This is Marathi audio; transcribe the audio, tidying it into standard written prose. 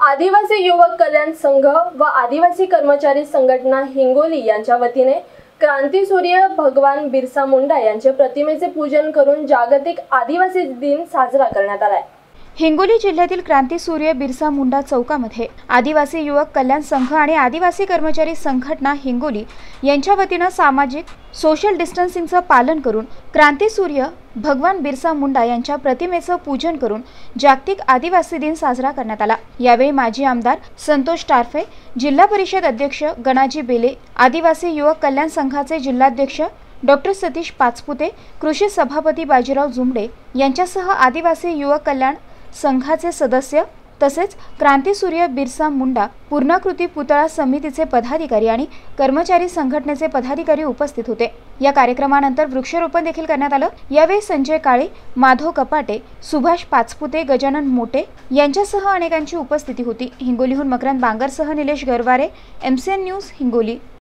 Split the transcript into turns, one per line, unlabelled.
आदिवासी युवक कल्याण संघ व आदिवासी कर्मचारी संघटना हिंगोली यांच्या वतीने क्रांतीसूर्य भगवान बिरसा मुंडा यांच्या प्रतिमेचे पूजन करून जागतिक आदिवासी दिन साजरा करण्यात आला आहे।
हिंगोली जिल्ह्यातील क्रांतीसूर्य बिरसा मुंडा चौकामध्ये आदिवासी युवक कल्याण संघ आणि आदिवासी कर्मचारी संघटना हिंगोली यांच्या वतीने सामाजिक सोशल डिस्टन्सिंगचं पालन करून क्रांतीसूर्य भगवान बिरसा मुंडा यांच्या प्रतिमेचं पूजन करून जागतिक आदिवासी दिन साजरा करण्यात आला। यावेळी माजी आमदार संतोष टारफे, जिल्हा परिषद अध्यक्ष गणाजी बेले, आदिवासी युवक कल्याण संघाचे जिल्हाध्यक्ष डॉक्टर सतीश पाचपुते, कृषी सभापती बाजीराव जुमडे यांच्यासह आदिवासी युवक कल्याण संघाचे सदस्य तसेच क्रांतीसूर्य बिरसा मुंडा पूर्णाकृती पुतळा समितीचे पदाधिकारी आणि कर्मचारी संघटनेचे पदाधिकारी उपस्थित होते। या कार्यक्रमानंतर वृक्षारोपण देखील करण्यात आलं। यावेळी संजय काळे, माधव कपाटे, सुभाष पाचपुते, गजानन मोटे यांच्यासह अनेकांची उपस्थिती होती। हिंगोलीहून मकरंद बांगरसह निलेश गरवारे, MCN न्यूज हिंगोली।